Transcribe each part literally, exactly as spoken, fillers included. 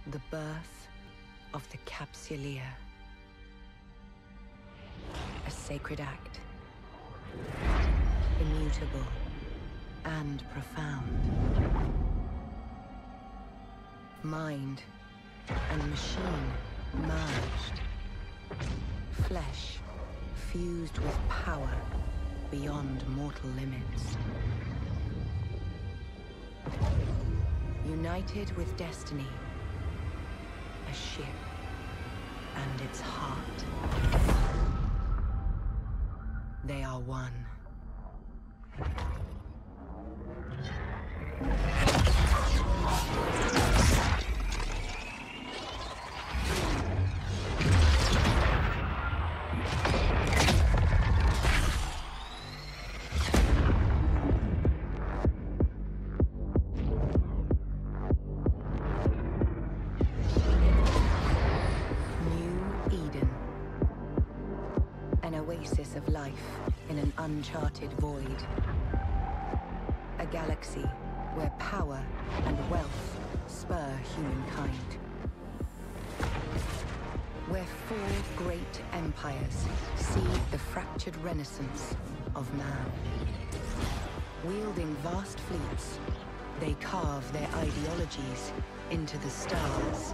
The birth of the Capsuleer. A sacred act. Immutable and profound. Mind and machine merged. Flesh fused with power beyond mortal limits. United with destiny. A ship and its heart. They are one. Of life in an uncharted void. A galaxy where power and wealth spur humankind. Where four great empires seed the fractured renaissance of man. Wielding vast fleets, they carve their ideologies into the stars.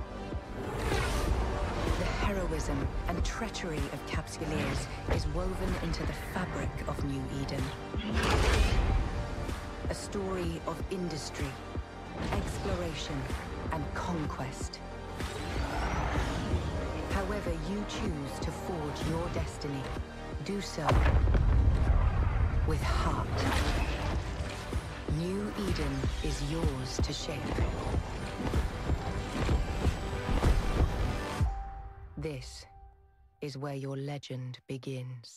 The heroism and treachery of Capsuleers is woven into the fabric of New Eden. A story of industry, exploration, and conquest. However you choose to forge your destiny, do so with heart. New Eden is yours to shape. This is where your legend begins.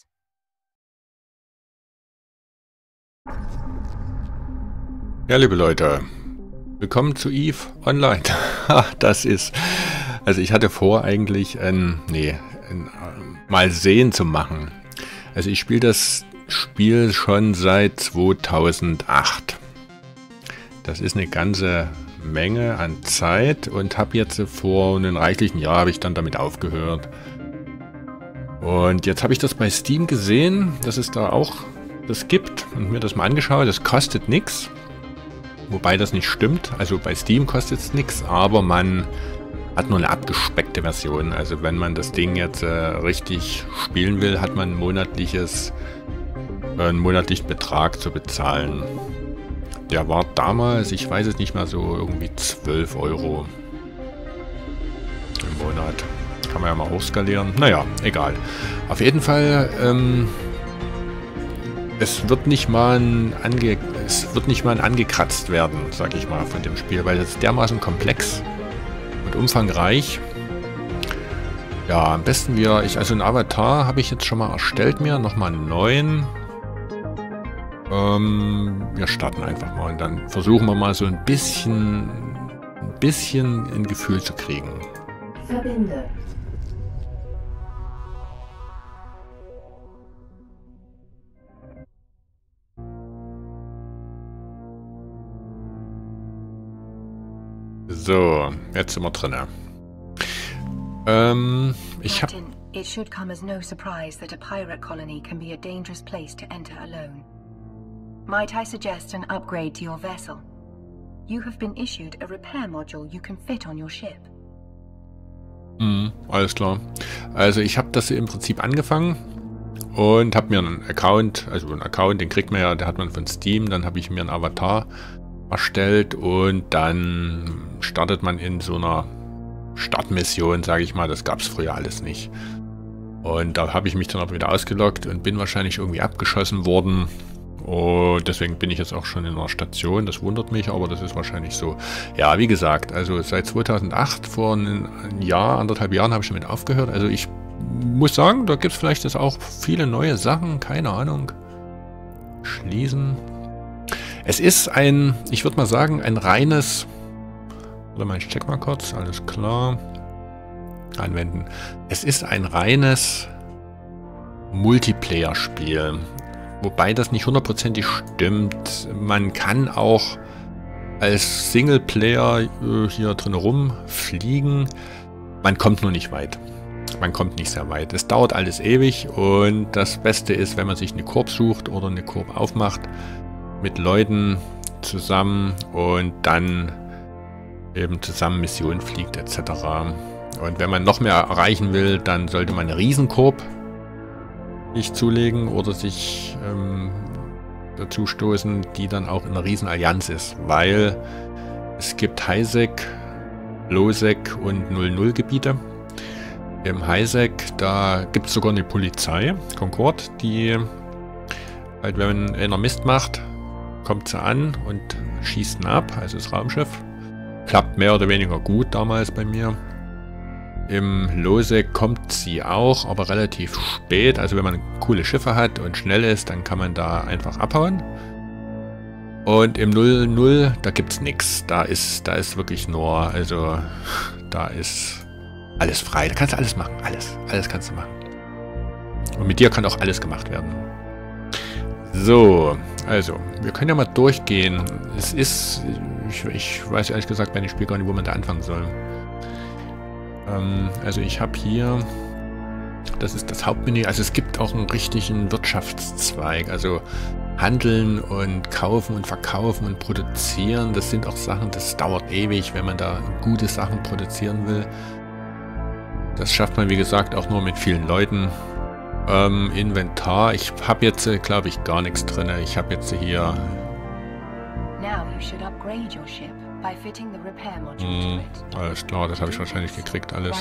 Ja, liebe Leute, willkommen zu EVE Online. Das ist, also ich hatte vor eigentlich ein, nee, ein, mal sehen zu machen. Also ich spiele das Spiel schon seit zweitausendacht. Das ist eine ganze Menge an Zeit und habe jetzt vor einem reichlichen Jahr habe ich dann damit aufgehört. Und jetzt habe ich das bei Steam gesehen, dass es da auch das gibt und mir das mal angeschaut. Das kostet nichts, wobei das nicht stimmt. Also bei Steam kostet es nichts, aber man hat nur eine abgespeckte Version. Also wenn man das Ding jetzt äh, richtig spielen will, hat man ein monatliches, äh, einen monatlichen Betrag zu bezahlen. Der war damals, ich weiß es nicht mehr, so irgendwie zwölf Euro im Monat. Kann man ja mal hochskalieren. Naja, egal. Auf jeden Fall, ähm, es wird nicht mal ein ange es wird nicht mal ein angekratzt werden, sag ich mal, von dem Spiel, weil es dermaßen komplex und umfangreich. Ja, am besten wir, ich, also einen Avatar habe ich jetzt schon mal erstellt mir, nochmal einen neuen. Ähm, wir starten einfach mal und dann versuchen wir mal so ein bisschen, ein bisschen ein Gefühl zu kriegen. Verbinde. So, jetzt sind wir drin. Ähm, ich hab... Captain, it should come as no surprise that a pirate colony can be a dangerous place to enter alone. Might I suggest an upgrade to your vessel? You have been issued a repair module you can fit on your ship. Mhm, alles klar. Also ich habe das im Prinzip angefangen und habe mir einen Account, also einen Account, den kriegt man ja, der hat man von Steam, dann habe ich mir einen Avatar erstellt und dann startet man in so einer Startmission, sage ich mal, das gab es früher alles nicht. Und da habe ich mich dann auch wieder ausgeloggt und bin wahrscheinlich irgendwie abgeschossen worden. Und deswegen bin ich jetzt auch schon in einer Station, das wundert mich, aber das ist wahrscheinlich so. Ja, wie gesagt, also seit zweitausendacht, vor ein Jahr, anderthalb Jahren habe ich damit aufgehört. Also ich muss sagen, da gibt es vielleicht jetzt auch viele neue Sachen, keine Ahnung. Schließen. Es ist ein, ich würde mal sagen, ein reines, oder mal, ich check mal kurz, alles klar. Anwenden. Es ist ein reines Multiplayer-Spiel. Wobei das nicht hundertprozentig stimmt. Man kann auch als Singleplayer äh, hier drin rumfliegen. Man kommt nur nicht weit. Man kommt nicht sehr weit. Es dauert alles ewig und das Beste ist, wenn man sich eine Korb sucht oder eine Korb aufmacht mit Leuten zusammen und dann eben zusammen Missionen fliegt et cetera. Und wenn man noch mehr erreichen will, dann sollte man eine Riesenkorb sich zulegen oder sich ähm, dazu stoßen, die dann auch in einer Riesenallianz ist, weil es gibt Highsec, Lowsec und null null Gebiete. Im Highsec, da gibt es sogar eine Polizei, Concorde, die halt, wenn einer Mist macht, kommt sie an und schießt ihn ab, also das Raumschiff. Klappt mehr oder weniger gut damals bei mir. Im Lowsec kommt sie auch, aber relativ spät. Also wenn man coole Schiffe hat und schnell ist, dann kann man da einfach abhauen. Und im null null, da gibt es nichts. Da ist, da ist wirklich nur, also da ist alles frei. Da kannst du alles machen. Alles. Alles kannst du machen. Und mit dir kann auch alles gemacht werden. So, also, wir können ja mal durchgehen. Es ist, ich, ich weiß ehrlich gesagt bei dem Spiel gar nicht, wo man da anfangen soll. Ähm, also ich habe hier, das ist das Hauptmenü, also es gibt auch einen richtigen Wirtschaftszweig, also handeln und kaufen und verkaufen und produzieren, das sind auch Sachen, das dauert ewig, wenn man da gute Sachen produzieren will. Das schafft man, wie gesagt, auch nur mit vielen Leuten. Ähm, Inventar, ich habe jetzt, glaube ich, gar nichts drin. Ich habe jetzt hier... Hm, alles klar, das habe ich wahrscheinlich gekriegt, alles.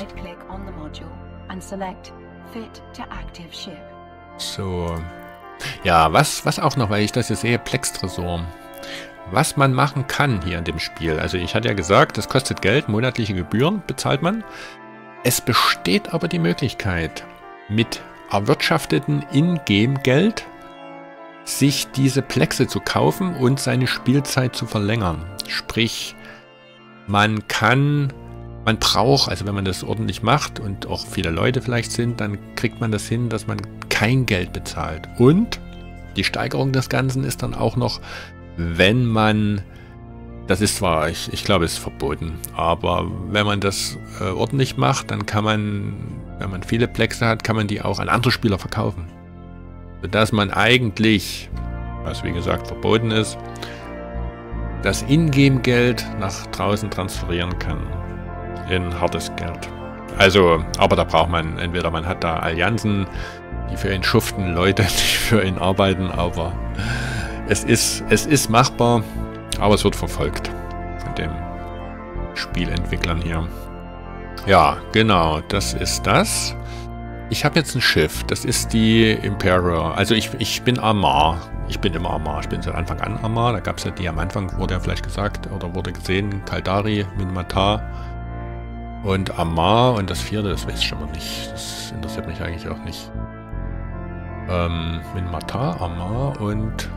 So. Ja, was, was auch noch, weil ich das hier sehe, Plex-Tresor. Was man machen kann hier in dem Spiel. Also ich hatte ja gesagt, das kostet Geld, monatliche Gebühren bezahlt man. Es besteht aber die Möglichkeit, mit erwirtschafteten Ingame-Geld sich diese Plexe zu kaufen und seine Spielzeit zu verlängern. Sprich, man kann, man braucht, also wenn man das ordentlich macht und auch viele Leute vielleicht sind, dann kriegt man das hin, dass man kein Geld bezahlt. Und die Steigerung des Ganzen ist dann auch noch, wenn man, das ist zwar, ich, ich glaube, es ist verboten, aber wenn man das äh, ordentlich macht, dann kann man, wenn man viele Plexe hat, kann man die auch an andere Spieler verkaufen. Sodass man eigentlich, was wie gesagt verboten ist, das Ingame-Geld nach draußen transferieren kann in hartes Geld. Also, aber da braucht man, entweder man hat da Allianzen, die für ihn schuften, Leute, die für ihn arbeiten, aber es ist, es ist machbar, aber es wird verfolgt von den Spielentwicklern hier. Ja, genau, das ist das. Ich habe jetzt ein Schiff, das ist die Imperial, also ich, ich bin Armar, ich bin immer Armar, ich bin seit Anfang an Armar, da gab es ja die am Anfang, wurde ja vielleicht gesagt, oder wurde gesehen, Caldari, Minmatar und Armar und das vierte, das weiß ich schon mal nicht, das interessiert mich eigentlich auch nicht. Ähm, Minmatar, Armar und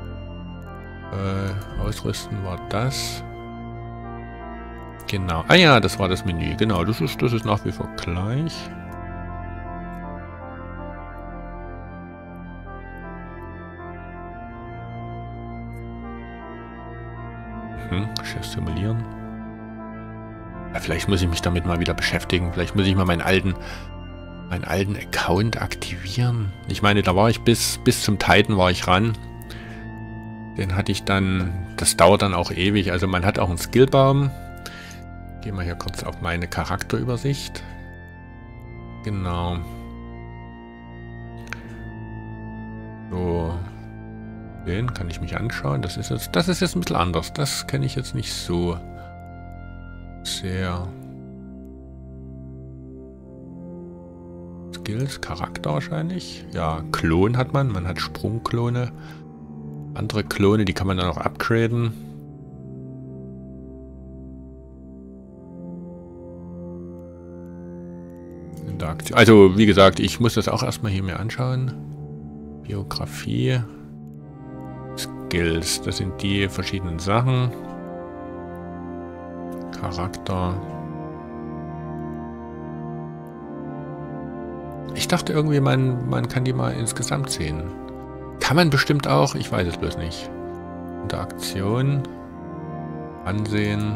äh, Ausrüsten war das. Genau, ah ja, das war das Menü, genau, das ist, das ist nach wie vor gleich. Hm, Chef simulieren. Ja, vielleicht muss ich mich damit mal wieder beschäftigen. Vielleicht muss ich mal meinen alten, meinen alten Account aktivieren. Ich meine, da war ich bis, bis zum Titan war ich ran. Den hatte ich dann, das dauert dann auch ewig. Also man hat auch einen Skillbaum. Gehen wir hier kurz auf meine Charakterübersicht. Genau. So. Den kann ich mich anschauen. Das ist jetzt, das ist jetzt ein bisschen anders. Das kenne ich jetzt nicht so sehr. Skills, Charakter wahrscheinlich. Ja, Klon hat man. Man hat Sprungklone. Andere Klone, die kann man dann auch upgraden. Interaktion. Also, wie gesagt, ich muss das auch erstmal hier mir anschauen. Biografie. Skills, das sind die verschiedenen Sachen. Charakter. Ich dachte irgendwie, man, man kann die mal insgesamt sehen. Kann man bestimmt auch, ich weiß es bloß nicht. Interaktion. Ansehen.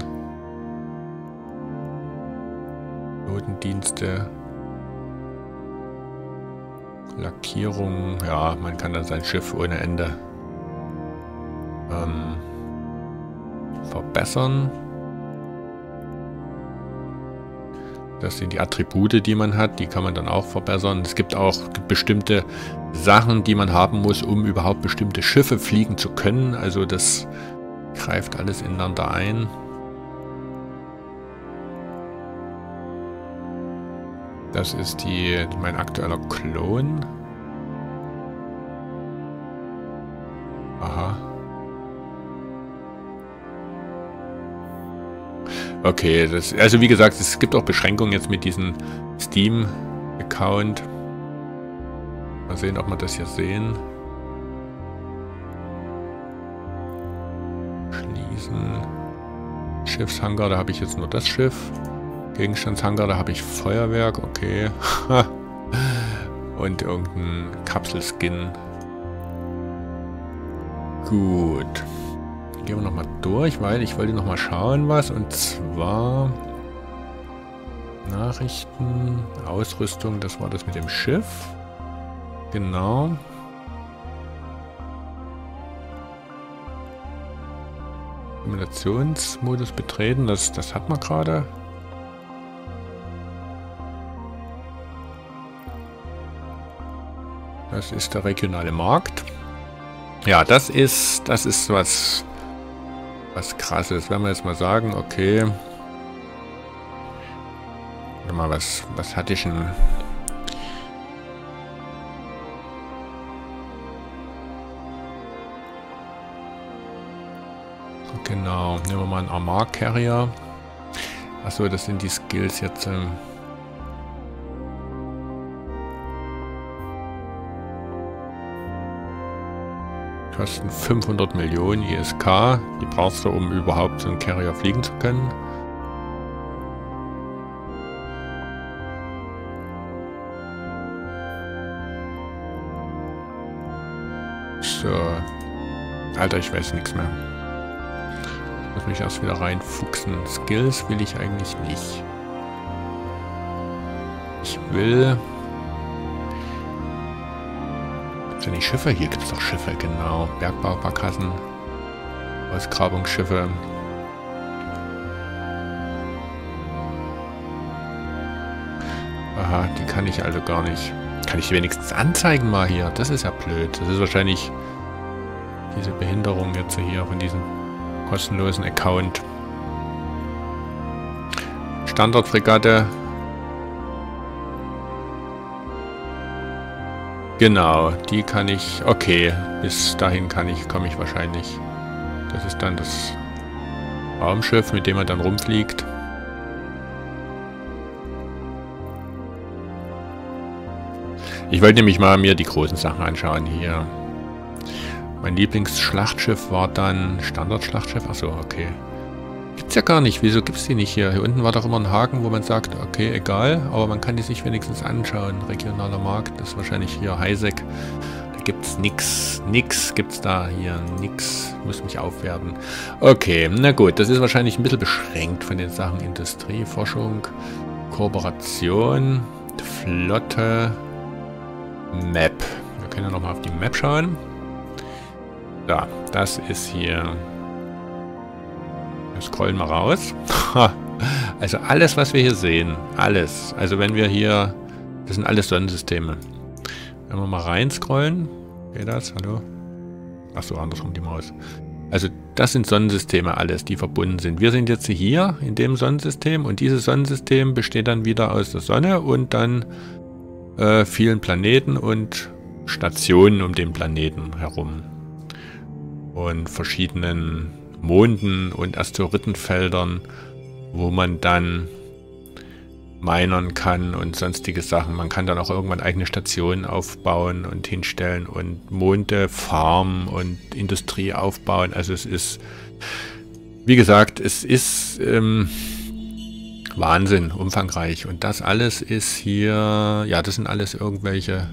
Notendienste. Lackierung. Ja, man kann dann sein Schiff ohne Ende ähm, verbessern. Das sind die Attribute, die man hat. Die kann man dann auch verbessern. Es gibt auch bestimmte Sachen, die man haben muss, um überhaupt bestimmte Schiffe fliegen zu können. Also das greift alles ineinander ein. Das ist die, mein aktueller Klon. Aha. Okay, das, also wie gesagt, es gibt auch Beschränkungen jetzt mit diesem Steam-Account. Mal sehen, ob wir das hier sehen. Schließen. Schiffshangar, da habe ich jetzt nur das Schiff. Gegenstandshangar, da habe ich Feuerwerk, okay. Und irgendein Kapselskin. Gut. Gehen wir nochmal durch, weil ich wollte nochmal schauen was. Und zwar Nachrichten, Ausrüstung, das war das mit dem Schiff. Genau. Simulationsmodus betreten, das, das hat man gerade. Das ist der regionale Markt. Ja, das ist, das ist was, was Krasses. Wenn wir jetzt mal sagen, okay. Warte mal, was, was hatte ich denn? Genau, nehmen wir mal einen Armor Carrier. Achso, das sind die Skills jetzt. Ähm Kosten fünfhundert Millionen I S K. Die brauchst du, um überhaupt so einen Carrier fliegen zu können. So. Alter, ich weiß nichts mehr. Ich muss mich erst wieder reinfuchsen. Skills will ich eigentlich nicht. Ich will... Gibt es ja nicht Schiffe? Hier gibt es doch Schiffe, genau. Bergbaubarkassen. Ausgrabungsschiffe. Aha, die kann ich also gar nicht. Kann ich die wenigstens anzeigen mal hier? Das ist ja blöd. Das ist wahrscheinlich diese Behinderung jetzt hier von diesem kostenlosen Account. Standardfregatte. Genau, die kann ich. Okay, bis dahin kann ich, komme ich wahrscheinlich. Das ist dann das Raumschiff, mit dem man dann rumfliegt. Ich wollte nämlich mal mir die großen Sachen anschauen hier. Mein Lieblingsschlachtschiff war dann Standardschlachtschiff. Achso, okay. Gibt's ja gar nicht. Wieso gibt's die nicht hier? Hier unten war doch immer ein Haken, wo man sagt, okay, egal, aber man kann die sich wenigstens anschauen. Regionaler Markt, das ist wahrscheinlich hier Highsec. Da gibt's nix. Nix gibt's da hier. Nix. Muss mich aufwerten. Okay, na gut. Das ist wahrscheinlich ein bisschen beschränkt von den Sachen Industrie, Forschung, Kooperation, Flotte, Map. Wir können ja nochmal auf die Map schauen. Ja, das ist hier. Wir scrollen mal raus. Also alles, was wir hier sehen, alles. Also wenn wir hier, das sind alles Sonnensysteme. Wenn wir mal rein scrollen, geht das? Hallo? Achso, andersrum die Maus. Also das sind Sonnensysteme alles, die verbunden sind. Wir sind jetzt hier in dem Sonnensystem und dieses Sonnensystem besteht dann wieder aus der Sonne und dann äh, vielen Planeten und Stationen um den Planeten herum. Und verschiedenen Monden und Asteroidenfeldern, wo man dann minern kann und sonstige Sachen. Man kann dann auch irgendwann eigene Stationen aufbauen und hinstellen und Monde farmen und Industrie aufbauen. Also es ist, wie gesagt, es ist ähm, Wahnsinn, umfangreich. Und das alles ist hier, ja, das sind alles irgendwelche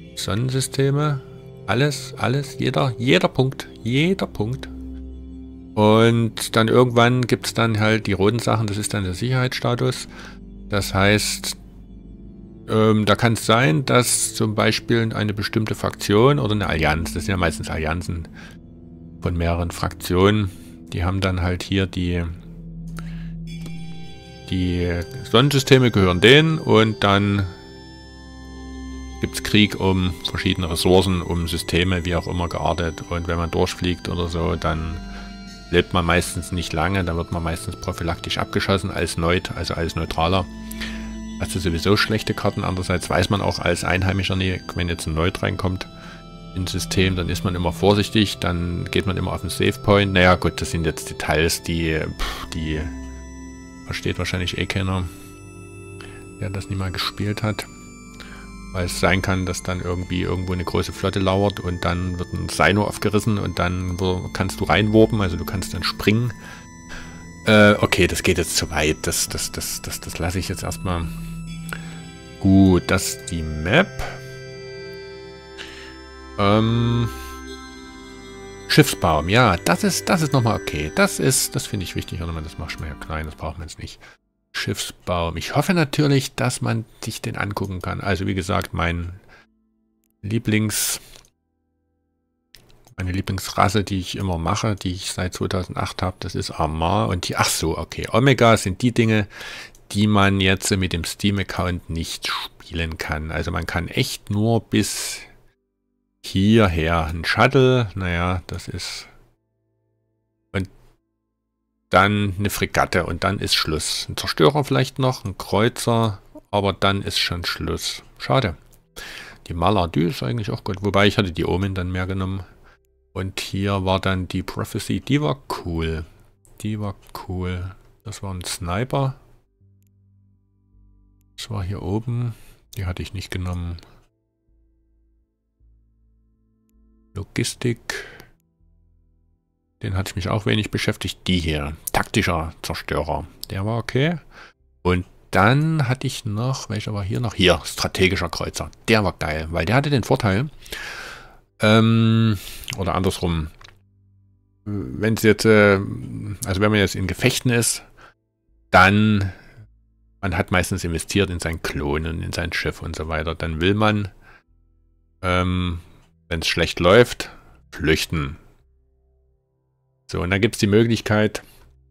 Sonnensysteme. Alles, alles, jeder, jeder Punkt, jeder Punkt Und dann irgendwann gibt es dann halt die roten Sachen, das ist dann der Sicherheitsstatus. Das heißt, ähm, da kann es sein, dass zum Beispiel eine bestimmte Fraktion oder eine Allianz, das sind ja meistens Allianzen von mehreren Fraktionen, die haben dann halt hier die, die Sonnensysteme gehören denen und dann gibt es Krieg um verschiedene Ressourcen, um Systeme, wie auch immer geartet. Und wenn man durchfliegt oder so, dann lebt man meistens nicht lange, dann wird man meistens prophylaktisch abgeschossen als Neut, also als Neutraler. Hast du sowieso schlechte Karten. Andererseits weiß man auch als Einheimischer nie, wenn jetzt ein Neut reinkommt ins System, dann ist man immer vorsichtig, dann geht man immer auf den Save Point. Naja gut, das sind jetzt Details, die, pff, die versteht wahrscheinlich eh keiner, der das nie mal gespielt hat. Weil es sein kann, dass dann irgendwie irgendwo eine große Flotte lauert und dann wird ein Sino aufgerissen und dann kannst du reinwarpen, also du kannst dann springen. Äh, okay, das geht jetzt zu weit. Das, das, das, das, das lasse ich jetzt erstmal. Gut, das ist die Map. Ähm, Schiffsbaum, ja, das ist, das ist nochmal okay. Das ist, das finde ich wichtig. Warte mal, das mach ich mal ja klein, das braucht man jetzt nicht. Schiffsbaum. Ich hoffe natürlich, dass man sich den angucken kann. Also wie gesagt, mein Lieblings, meine Lieblingsrasse, die ich immer mache, die ich seit zweitausendacht habe, das ist Armar. Und die, ach so, okay, Omega sind die Dinge, die man jetzt mit dem Steam-Account nicht spielen kann. Also man kann echt nur bis hierher. Ein Shuttle, naja, das ist... Dann eine Fregatte und dann ist Schluss. Ein Zerstörer vielleicht noch, ein Kreuzer, aber dann ist schon Schluss. Schade. Die Maladü ist eigentlich auch gut, wobei ich hatte die Omen dann mehr genommen. Und hier war dann die Prophecy, die war cool. Die war cool. Das war ein Sniper. Das war hier oben. Die hatte ich nicht genommen. Logistik. Den hatte ich mich auch wenig beschäftigt. Die hier. Taktischer Zerstörer. Der war okay. Und dann hatte ich noch, welcher war hier noch? Hier, strategischer Kreuzer. Der war geil, weil der hatte den Vorteil, ähm, oder andersrum, wenn es jetzt, äh, also wenn man jetzt in Gefechten ist, dann, man hat meistens investiert in seinen Klon und in sein Schiff und so weiter. Dann will man, ähm, wenn es schlecht läuft, flüchten. So, und dann gibt es die Möglichkeit,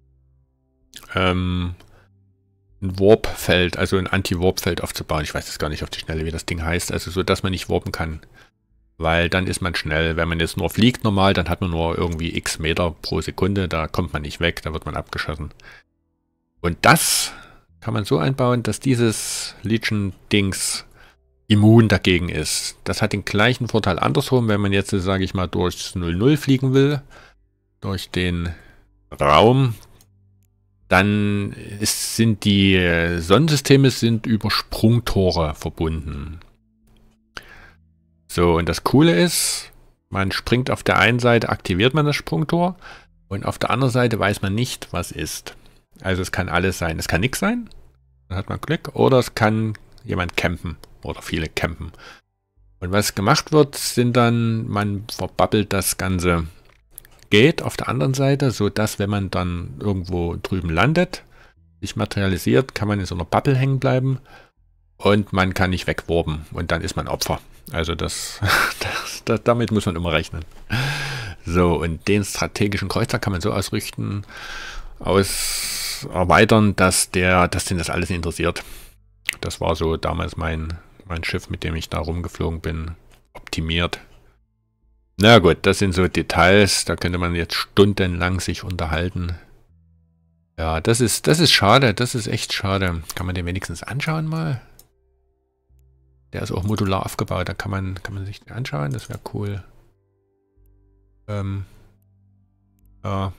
ähm, ein Warp-Feld, also ein Anti-Warp-Feld aufzubauen. Ich weiß jetzt gar nicht auf die Schnelle, wie das Ding heißt. Also so, dass man nicht warpen kann. Weil dann ist man schnell. Wenn man jetzt nur fliegt normal, dann hat man nur irgendwie x Meter pro Sekunde. Da kommt man nicht weg, da wird man abgeschossen. Und das kann man so einbauen, dass dieses Legion-Dings immun dagegen ist. Das hat den gleichen Vorteil andersrum, wenn man jetzt, sage ich mal, durchs null null fliegen will. Durch den Raum, dann ist, sind die Sonnensysteme sind über Sprungtore verbunden. So, und das Coole ist, man springt auf der einen Seite, aktiviert man das Sprungtor und auf der anderen Seite weiß man nicht, was ist. Also es kann alles sein. Es kann nichts sein, dann hat man Glück, oder es kann jemand campen oder viele campen. Und was gemacht wird, sind dann, man verbabbelt das Ganze geht auf der anderen Seite, so dass wenn man dann irgendwo drüben landet, sich materialisiert, kann man in so einer Bubble hängen bleiben und man kann nicht wegwarpen und dann ist man Opfer. Also das, das, das damit muss man immer rechnen. So, und den strategischen Kreuzer kann man so ausrichten, aus erweitern, dass der, dass den das alles interessiert. Das war so damals mein, mein Schiff, mit dem ich da rumgeflogen bin, optimiert. Na gut, das sind so Details, da könnte man jetzt stundenlang sich unterhalten. Ja, das ist, das ist schade, das ist echt schade. Kann man den wenigstens anschauen mal? Der ist auch modular aufgebaut, da kann man, kann man sich den anschauen, das wäre cool. Ähm, ja.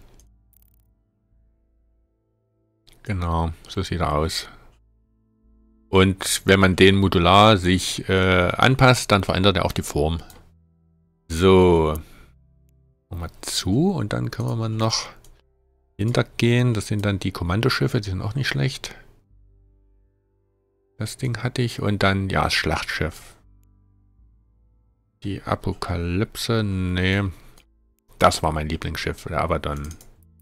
Genau, so sieht er aus. Und wenn man den modular sich äh, anpasst, dann verändert er auch die Form. So, mal zu und dann können wir mal noch hintergehen. Das sind dann die Kommandoschiffe, die sind auch nicht schlecht. Das Ding hatte ich und dann, ja, das Schlachtschiff. Die Apokalypse, nee, das war mein Lieblingsschiff, der Abaddon.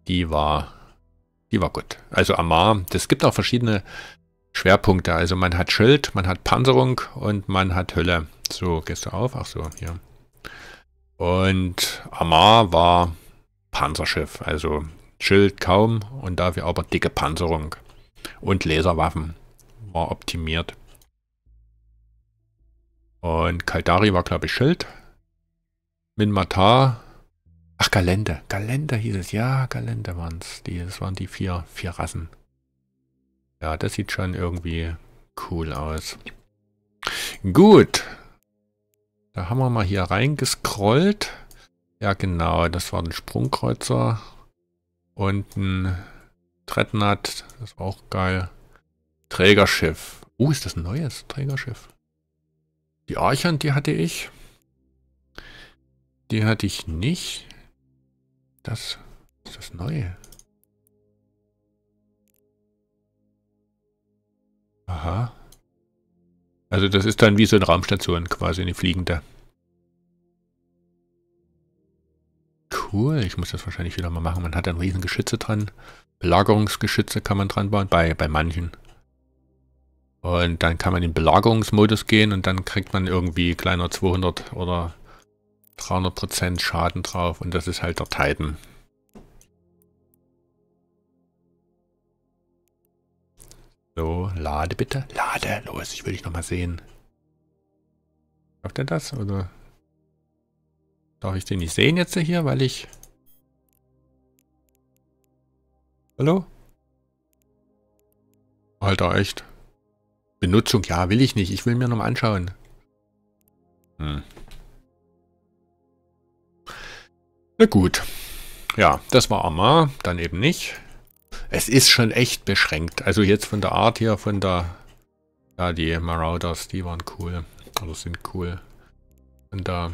die war, die war gut. Also Amarr, es gibt auch verschiedene Schwerpunkte. Also man hat Schild, man hat Panzerung und man hat Hülle. So, gehst du auf? Ach so, hier. Und Amarr war Panzerschiff, also Schild kaum und dafür aber dicke Panzerung. Und Laserwaffen war optimiert. Und Caldari war, glaube ich, Schild. Minmatar. Ach, Galente. Galente hieß es. Ja, Galente waren es. Das waren die vier, vier Rassen. Ja, das sieht schon irgendwie cool aus. Gut. Da haben wir mal hier reingescrollt. Ja, genau. Das war ein Sprungkreuzer. Und ein Dreadnought. Das war auch geil. Trägerschiff. Oh, ist das ein neues Trägerschiff? Die Archon, die hatte ich. Die hatte ich nicht. Das ist das Neue. Aha. Also das ist dann wie so eine Raumstation, quasi eine fliegende. Cool, ich muss das wahrscheinlich wieder mal machen. Man hat dann riesen Geschütze dran. Belagerungsgeschütze kann man dran bauen, bei, bei manchen. Und dann kann man in den Belagerungsmodus gehen und dann kriegt man irgendwie kleiner zweihundert oder dreihundert Prozent Schaden drauf. Und das ist halt der Titan. So, lade bitte. Lade, los, ich will dich nochmal sehen. Schafft er das, oder? Darf ich den nicht sehen jetzt hier, weil ich... Hallo? Alter, echt? Benutzung, ja, will ich nicht. Ich will mir nochmal anschauen. Hm. Na gut. Ja, das war Amarr, dann eben nicht. Es ist schon echt beschränkt. Also jetzt von der Art hier, von der... Ja, die Marauders, die waren cool. Oder sind cool. Und da...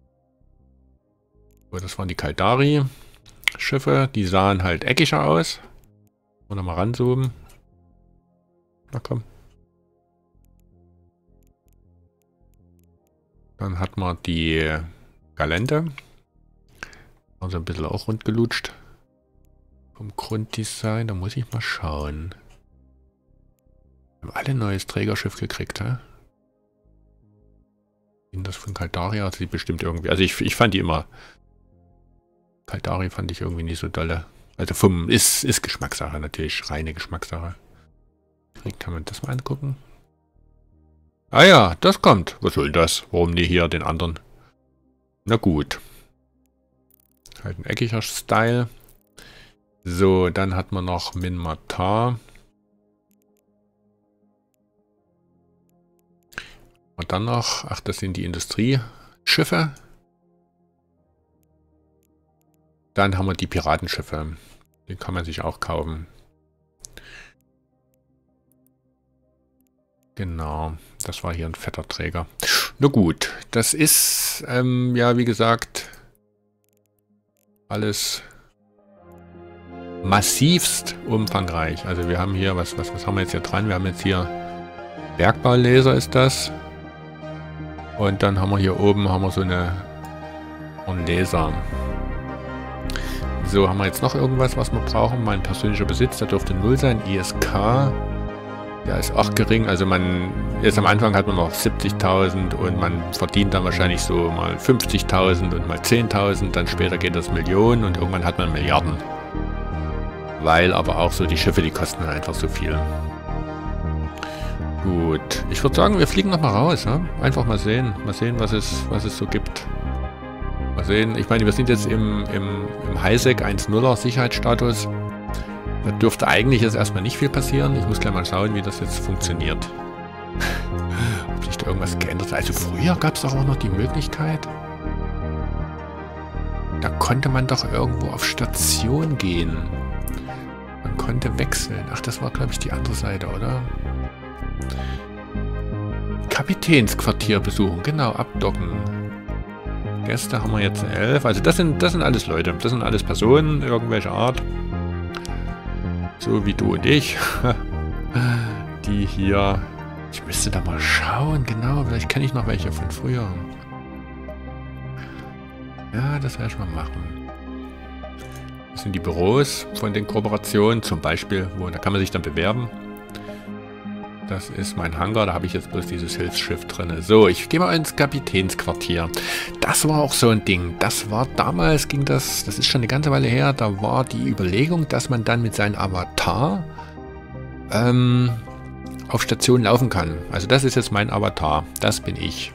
Oh, das waren die Caldari-Schiffe. Die sahen halt eckiger aus. Oder mal ranzoomen. Na komm. Dann hat man die Galente. Also ein bisschen auch rund gelutscht. Vom Grunddesign, da muss ich mal schauen. Wir haben alle ein neues Trägerschiff gekriegt, hä? Das von Caldari hat sie bestimmt irgendwie... Also ich, ich fand die immer... Caldari fand ich irgendwie nicht so dolle. Also vom... Ist, ist Geschmackssache natürlich, reine Geschmackssache. Kann man das mal angucken? Ah ja, das kommt. Was soll das? Warum nie hier den anderen? Na gut. Halt ein eckiger Style. So, dann hat man noch Minmatar. Und dann noch, ach, das sind die Industrieschiffe. Dann haben wir die Piratenschiffe. Die kann man sich auch kaufen. Genau, das war hier ein fetter Träger. Na gut, das ist, ähm, ja, wie gesagt, alles massivst umfangreich. Also wir haben hier, was, was, was haben wir jetzt hier dran? Wir haben jetzt hier Bergbaulaser ist das. Und dann haben wir hier oben haben wir so eine einen Laser. So, haben wir jetzt noch irgendwas, was wir brauchen? Mein persönlicher Besitz, der dürfte null sein. I S K. Der ist auch gering. Also man, jetzt am Anfang hat man noch siebzigtausend und man verdient dann wahrscheinlich so mal fünfzigtausend und mal zehntausend. Dann später geht das Millionen und irgendwann hat man Milliarden. Weil aber auch so die Schiffe, die kosten einfach so viel. Gut, ich würde sagen, wir fliegen noch mal raus. Ne? Einfach mal sehen. Mal sehen, was es, was es so gibt. Mal sehen. Ich meine, wir sind jetzt im, im, im Highsec eins Punkt nuller Sicherheitsstatus. Da dürfte eigentlich jetzt erstmal nicht viel passieren. Ich muss gleich mal schauen, wie das jetzt funktioniert. Ob sich da irgendwas geändert hat. Also früher gab es doch auch noch die Möglichkeit. Da konnte man doch irgendwo auf Station gehen. Man konnte wechseln. Ach, das war, glaube ich, die andere Seite, oder? Kapitänsquartier besuchen. Genau, abdocken. Gäste haben wir jetzt elf. Also das sind, das sind alles Leute. Das sind alles Personen, irgendwelcher Art. So wie du und ich. Die hier... Ich müsste da mal schauen, genau. Vielleicht kenne ich noch welche von früher. Ja, das werde ich mal machen. Das sind die Büros von den Kooperationen, zum Beispiel, wo, da kann man sich dann bewerben. Das ist mein Hangar, da habe ich jetzt bloß dieses Hilfsschiff drin. So, ich gehe mal ins Kapitänsquartier. Das war auch so ein Ding. Das war damals, ging das, das ist schon eine ganze Weile her, da war die Überlegung, dass man dann mit seinem Avatar ähm, auf Station laufen kann. Also das ist jetzt mein Avatar. Das bin ich.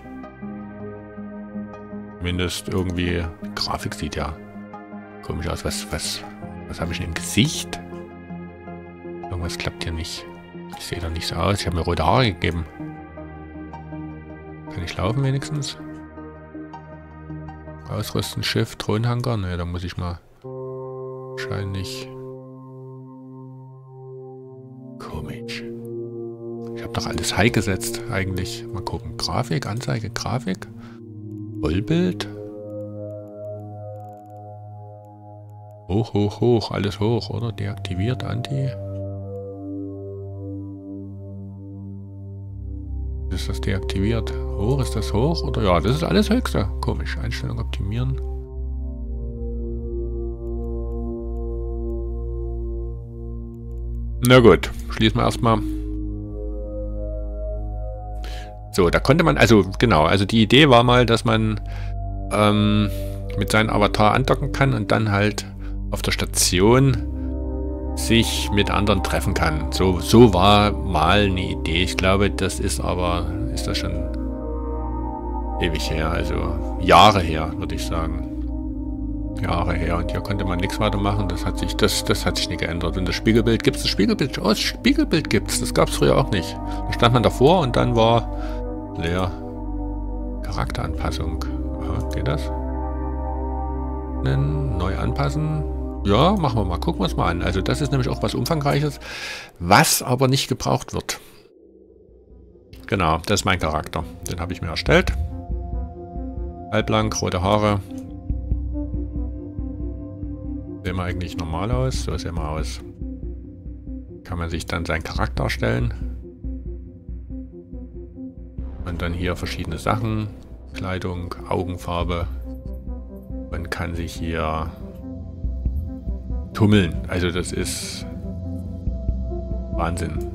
Zumindest irgendwie, die Grafik sieht ja komisch aus. Was, was, was habe ich denn im Gesicht? Irgendwas klappt hier nicht. Ich sehe doch nicht so aus. Ich habe mir rote Haare gegeben. Kann ich laufen wenigstens? Ausrüsten, Schiff, Thronhangar? Ne, da muss ich mal wahrscheinlich... Komisch. Ich habe doch alles High gesetzt eigentlich. Mal gucken. Grafik, Anzeige, Grafik. Vollbild. Hoch, hoch, hoch. Alles hoch, oder? Deaktiviert, Anti. Ist das deaktiviert? Hoch, ist das hoch? Oder ja, das ist alles höchste. Komisch. Einstellung optimieren. Na gut, schließen wir erstmal. So, da konnte man, also genau, also die Idee war mal, dass man ähm, mit seinem Avatar andocken kann und dann halt auf der Station sich mit anderen treffen kann. So, so war mal eine Idee. Ich glaube, das ist aber, ist das schon ewig her, also Jahre her, würde ich sagen. Jahre her. Und hier konnte man nichts weitermachen. Das hat sich, das, das hat sich nicht geändert. Und das Spiegelbild, gibt es das Spiegelbild? Oh, das Spiegelbild gibt es. Das gab es früher auch nicht. Da stand man davor und dann war leer. Charakteranpassung. Aha, geht das? Neu anpassen. Ja, machen wir mal. Gucken wir uns mal an. Also das ist nämlich auch was Umfangreiches, was aber nicht gebraucht wird. Genau, das ist mein Charakter. Den habe ich mir erstellt. Halbblank, rote Haare. Sehen wir eigentlich normal aus? So sehen wir aus. Kann man sich dann seinen Charakter erstellen. Und dann hier verschiedene Sachen. Kleidung, Augenfarbe. Man kann sich hier tummeln. Also das ist Wahnsinn.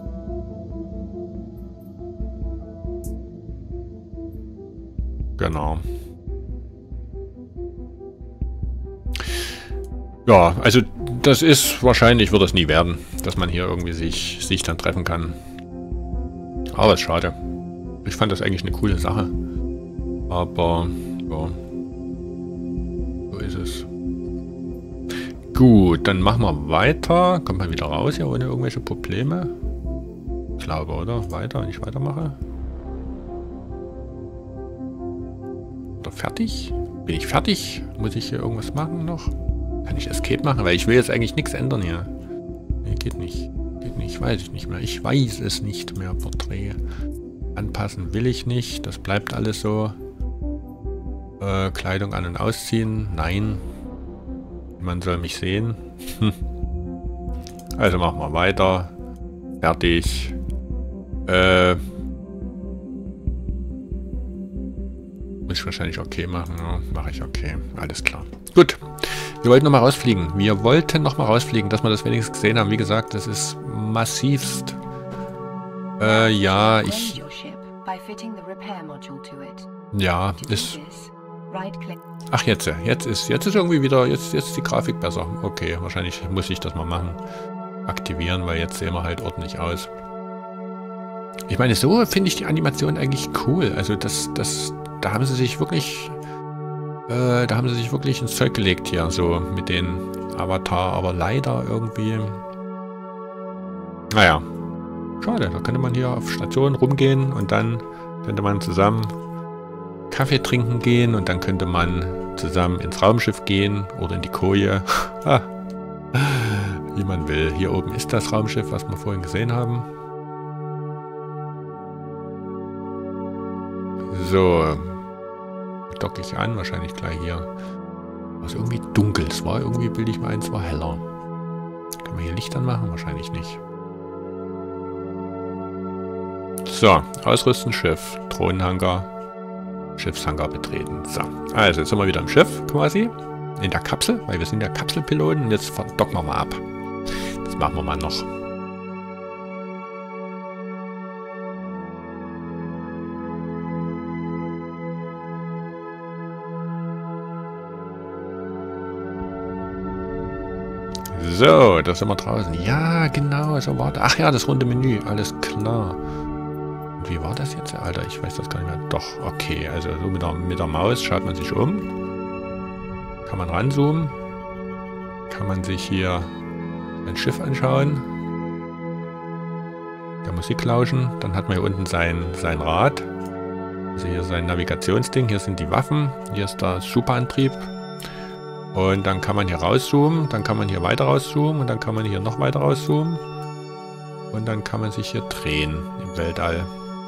Genau. Ja, also das ist, wahrscheinlich wird das nie werden, dass man hier irgendwie sich, sich dann treffen kann. Aber ist schade. Ich fand das eigentlich eine coole Sache. Aber, ja. So ist es. Gut, dann machen wir weiter. Kommt man wieder raus hier ohne irgendwelche Probleme? Ich glaube, oder? Weiter, wenn ich weitermache. Oder fertig? Bin ich fertig? Muss ich hier irgendwas machen noch? Kann ich Escape machen? Weil ich will jetzt eigentlich nichts ändern hier. Nee, geht nicht. Geht nicht, weiß ich nicht mehr. Ich weiß es nicht mehr. Porträt. Anpassen will ich nicht. Das bleibt alles so. Äh, Kleidung an- und ausziehen. Nein. Man soll mich sehen. Also machen wir weiter. Fertig. Äh. Muss ich wahrscheinlich okay machen. Ja, mache ich okay. Alles klar. Gut. Wir wollten nochmal rausfliegen. Wir wollten nochmal rausfliegen, dass wir das wenigstens gesehen haben. Wie gesagt, das ist massivst. Äh, ja, ich... Ja, ist... Ach, jetzt, jetzt ist, jetzt ist irgendwie wieder, jetzt, jetzt ist die Grafik besser. Okay, wahrscheinlich muss ich das mal machen. Aktivieren, weil jetzt sehen wir halt ordentlich aus. Ich meine, so finde ich die Animation eigentlich cool. Also das, das, da haben sie sich wirklich, äh, da haben sie sich wirklich ins Zeug gelegt hier, so mit den Avatar, aber leider irgendwie, naja, schade. Da könnte man hier auf Station rumgehen und dann könnte man zusammen Kaffee trinken gehen und dann könnte man zusammen ins Raumschiff gehen oder in die Koje. Wie man will. Hier oben ist das Raumschiff, was wir vorhin gesehen haben. So. Docke ich an, wahrscheinlich gleich hier. War es irgendwie dunkel. Es war irgendwie, bilde ich mir ein, es war heller. Können wir hier Licht anmachen? Wahrscheinlich nicht. So, ausrüsten, Schiff, Thronhangar. Schiffshangar betreten. So, also jetzt sind wir wieder im Schiff quasi. in der Kapsel, weil wir sind ja Kapselpiloten. Und jetzt docken wir mal ab. Das machen wir mal noch. So, da sind wir draußen. Ja, genau, so war das. Ach ja, das runde Menü, alles klar. Und wie war das jetzt, Alter? Ich weiß das gar nicht mehr. Doch, okay, also so mit der, mit der Maus schaut man sich um. Kann man ranzoomen. Kann man sich hier ein Schiff anschauen. Der Musik lauschen. Dann hat man hier unten sein, sein Rad. Also hier sein Navigationsding. Hier sind die Waffen. Hier ist der Superantrieb. Und dann kann man hier rauszoomen, dann kann man hier weiter rauszoomen und dann kann man hier noch weiter rauszoomen. Und dann kann man sich hier drehen im Weltall.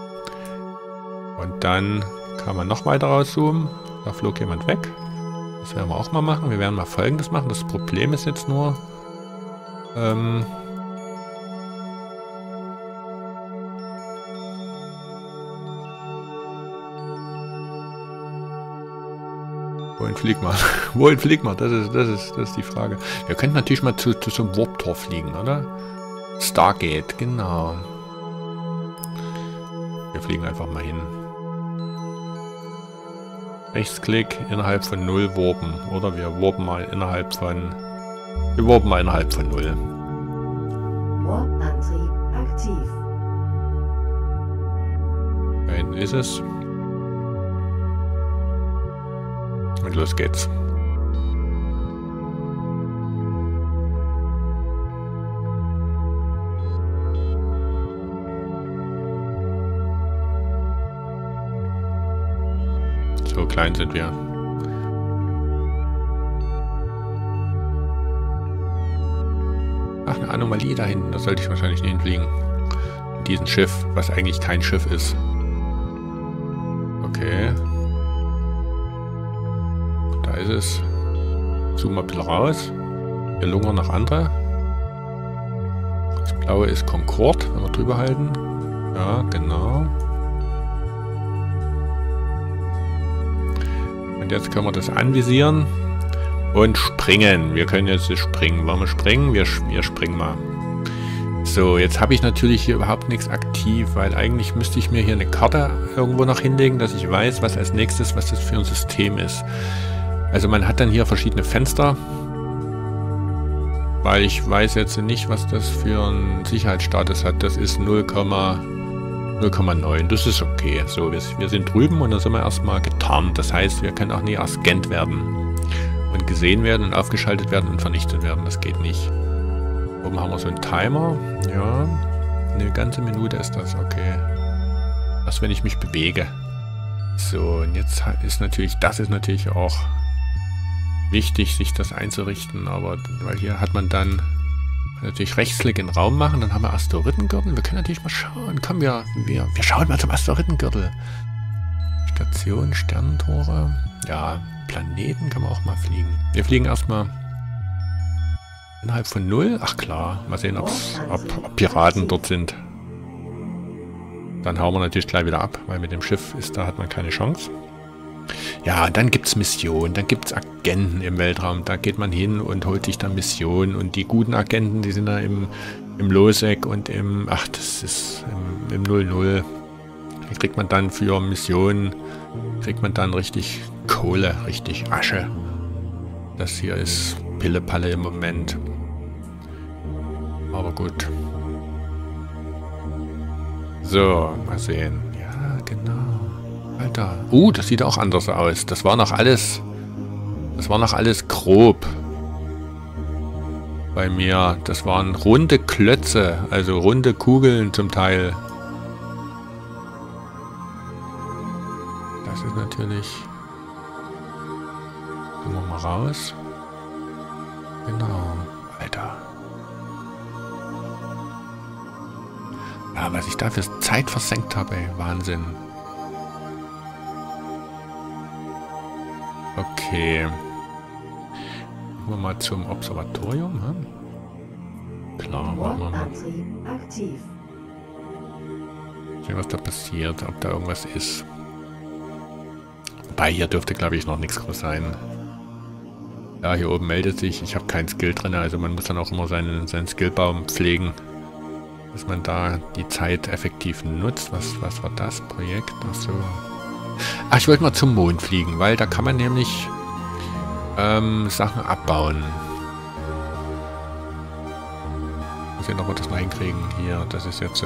Und dann kann man noch weiter rauszoomen. Da flog jemand weg. Das werden wir auch mal machen. Wir werden mal Folgendes machen. Das Problem ist jetzt nur, ähm, wohin fliegt man? Wohin fliegt man? Das ist, das ist, das ist die Frage. Wir könnten natürlich mal zu, zu so einem Warp-Tor fliegen, oder? Stargate, genau. Wir fliegen einfach mal hin. Rechtsklick, innerhalb von null warpen. Oder wir warpen mal innerhalb von... Wir warpen mal innerhalb von null. Warp-Antrieb aktiv. Da hinten ist es. Und los geht's. So klein sind wir. Ach, eine Anomalie da hinten. Da sollte ich wahrscheinlich nicht hinfliegen. Mit diesem Schiff, was eigentlich kein Schiff ist. Okay. Da ist es. Zoom mal ein bisschen raus. Wir lungern nach andere. Das blaue ist Concorde, wenn wir drüber halten. Ja, genau. Und jetzt können wir das anvisieren und springen. Wir können jetzt springen. Wollen wir springen? Wir, wir springen mal. So, jetzt habe ich natürlich hier überhaupt nichts aktiv, weil eigentlich müsste ich mir hier eine Karte irgendwo noch hinlegen, dass ich weiß, was als nächstes, was das für ein System ist. Also man hat dann hier verschiedene Fenster, weil ich weiß jetzt nicht, was das für einen Sicherheitsstatus hat. Das ist null Komma neun, das ist okay. So, wir, wir sind drüben und dann sind wir erstmal getarnt. Das heißt, wir können auch nie erscannt werden und gesehen werden und aufgeschaltet werden und vernichtet werden. Das geht nicht. Oben haben wir so einen Timer. Ja, eine ganze Minute ist das, okay. Erst wenn ich mich bewege. So, und jetzt ist natürlich, das ist natürlich auch wichtig, sich das einzurichten, aber weil hier hat man dann natürlich Rechtsklick in den Raum machen, dann haben wir Asteroidengürtel. Wir können natürlich mal schauen. Komm, wir, wir, wir schauen mal zum Asteroidengürtel. Station, Sternentore. Ja, Planeten kann man auch mal fliegen. Wir fliegen erstmal innerhalb von null. Ach klar, mal sehen, ob's, ob, ob Piraten dort sind. Dann hauen wir natürlich gleich wieder ab, weil mit dem Schiff ist, da hat man keine Chance. Ja, dann gibt es Missionen, dann gibt es Agenten im Weltraum. Da geht man hin und holt sich dann Missionen. Und die guten Agenten, die sind da im, im Losec und im, ach, das ist im, im null null. Da kriegt man dann für Missionen, kriegt man dann richtig Kohle, richtig Asche. Das hier ist Pille-Palle im Moment. Aber gut. So, mal sehen. Ja, genau. Alter. Uh, das sieht auch anders aus. Das war noch alles... Das war noch alles grob. Bei mir. Das waren runde Klötze. Also runde Kugeln zum Teil. Das ist natürlich... Gehen wir mal raus. Genau. Alter. Ja, was ich da für Zeit versenkt habe, ey. Wahnsinn. Okay. Gehen wir mal zum Observatorium. Hm? Klar, machen wir mal. Sehen, was da passiert, ob da irgendwas ist. Wobei, hier dürfte, glaube ich, noch nichts groß sein. Ja, hier oben meldet sich. Ich habe keinen Skill drin, also man muss dann auch immer seinen, seinen Skillbaum pflegen. Dass man da die Zeit effektiv nutzt. Was, was war das Projekt? Ach so. Ach, ich wollte mal zum Mond fliegen, weil da kann man nämlich ähm, Sachen abbauen. Mal sehen, ob wir das mal hinkriegen. Hier, das ist jetzt äh,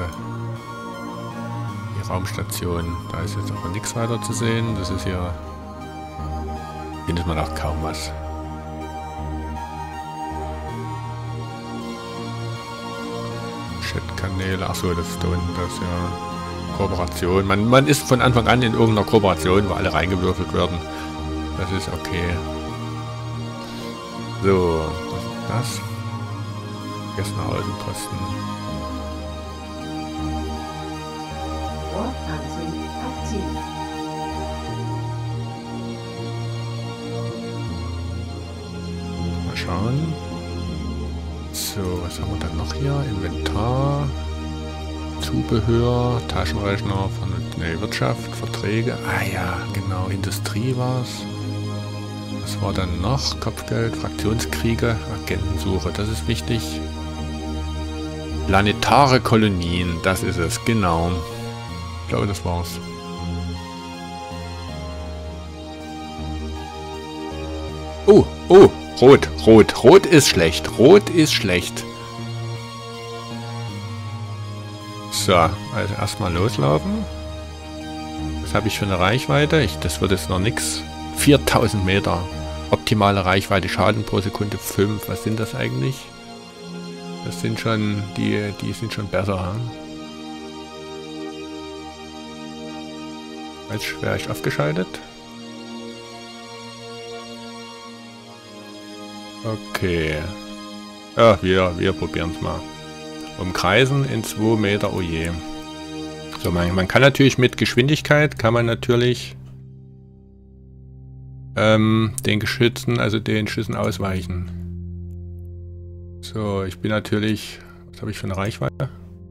die Raumstation. Da ist jetzt aber nichts weiter zu sehen. Das ist hier... findet man auch kaum was. Chat-Kanäle. Achso, das ist da unten, das ist ja Kooperation. Man, man ist von Anfang an in irgendeiner Kooperation, wo alle reingewürfelt werden. Das ist okay. So, was ist das? Gessenhausen-Posten. Mal schauen. So, was haben wir dann noch hier? Inventar, Zubehör, Taschenrechner von nee, Wirtschaft, Verträge. Ah ja, genau, Industrie war es. Was war dann noch? Kopfgeld, Fraktionskriege, Agentensuche, das ist wichtig. Planetare Kolonien, das ist es, genau. Ich glaube, das war's. Oh, oh, rot, rot, rot ist schlecht, rot ist schlecht. So, also erstmal loslaufen. Was habe ich für eine Reichweite? Ich, das wird jetzt noch nichts. viertausend Meter. Optimale Reichweite, Schaden pro Sekunde fünf. Was sind das eigentlich? Das sind schon, die, die sind schon besser. Hm? Jetzt wäre ich aufgeschaltet. Okay. Ja, wir, wir probieren es mal. Umkreisen in zwei Meter, oh je. So, man, man kann natürlich mit Geschwindigkeit, kann man natürlich ähm, den Geschützen, also den Schüssen ausweichen. So, ich bin natürlich... Was habe ich für eine Reichweite?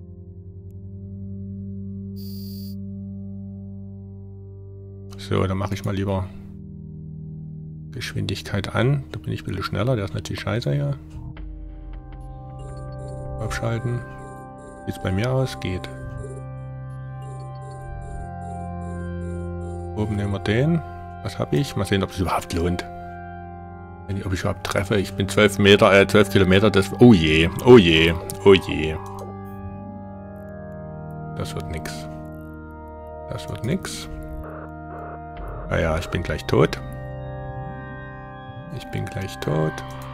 So, dann mache ich mal lieber Geschwindigkeit an. Da bin ich ein bisschen schneller. Der ist natürlich scheiße hier. Aufschalten. Sieht es bei mir aus? Geht. Oben nehmen wir den. Was habe ich? Mal sehen, ob es überhaupt lohnt. Ob ich überhaupt treffe. Ich bin zwölf Meter, äh, zwölf Kilometer. Das, oh je, oh je, oh je. Das wird nix. Das wird nix. Naja, ich bin gleich tot. Ich bin gleich tot.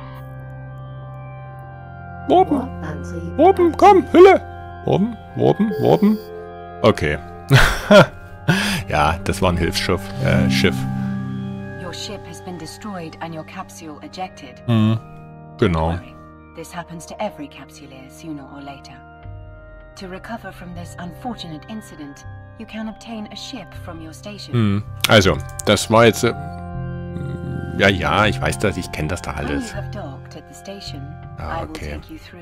Warpen! Warpen, komm, Hülle! Warpen, Warpen, Warpen. Okay. Ja, das war ein Hilfsschiff. Äh, Schiff. Your ship has been destroyed and your capsule ejected. Mhm. Genau. This happens to every capsuleer sooner or later. To recover from this unfortunate incident, you can obtain a ship from your station. Mhm. Also, das war jetzt... Äh, ja, ja, ich weiß das, ich kenne das da alles. Ah, okay.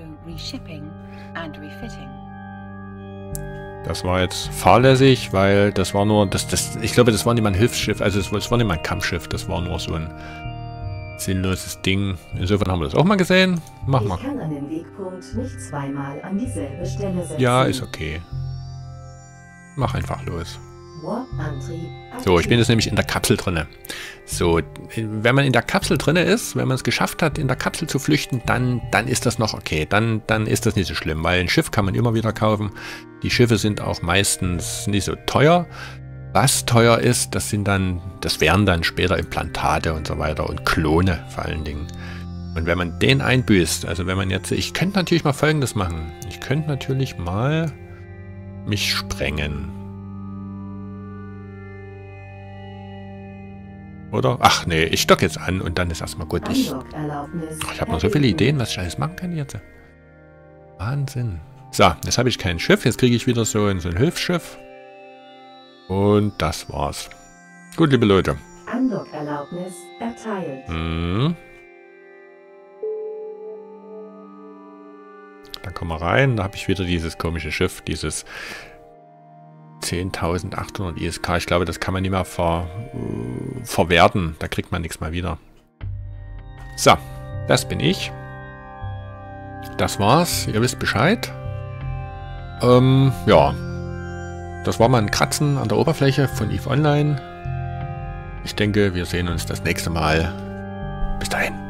Das war jetzt fahrlässig, weil das war nur, das, das, ich glaube, das war nicht mal ein Hilfsschiff, also es war, es war nicht mal ein Kampfschiff, das war nur so ein sinnloses Ding. Insofern haben wir das auch mal gesehen. Mach mal. Ich kann an den Wegpunkt nicht zweimal an dieselbe Stelle setzen. Ja, ist okay. Mach einfach los. So, ich bin jetzt nämlich in der Kapsel drinne. So, wenn man in der Kapsel drinne ist, wenn man es geschafft hat, in der Kapsel zu flüchten, dann, dann ist das noch okay. Dann, dann ist das nicht so schlimm, weil ein Schiff kann man immer wieder kaufen. Die Schiffe sind auch meistens nicht so teuer. Was teuer ist, das sind dann, das wären dann später Implantate und so weiter und Klone vor allen Dingen. Und wenn man den einbüßt, also wenn man jetzt, ich könnte natürlich mal Folgendes machen. Ich könnte natürlich mal mich sprengen. Oder? Ach nee, ich stock jetzt an und dann ist erstmal gut. Ich, ich habe noch so viele Ideen, was ich alles machen kann jetzt. Wahnsinn. So, jetzt habe ich kein Schiff. Jetzt kriege ich wieder so ein, so ein Hilfsschiff. Und das war's. Gut, liebe Leute. Andockerlaubnis erteilt. Mhm. Dann kommen wir rein. Da habe ich wieder dieses komische Schiff. Dieses zehntausendachthundert I S K. Ich glaube, das kann man nicht mehr ver, äh, verwerten. Da kriegt man nichts mehr wieder. So, das bin ich. Das war's. Ihr wisst Bescheid. Ähm, ja. Das war mal ein Kratzen an der Oberfläche von EVE Online. Ich denke, wir sehen uns das nächste Mal. Bis dahin.